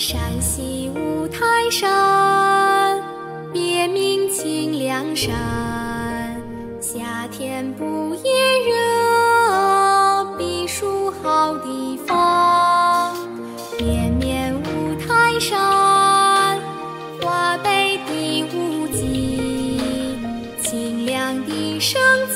山西五台山，别名清凉山。夏天不炎热，避暑好地方。绵绵五台山，华北第5极，清凉的生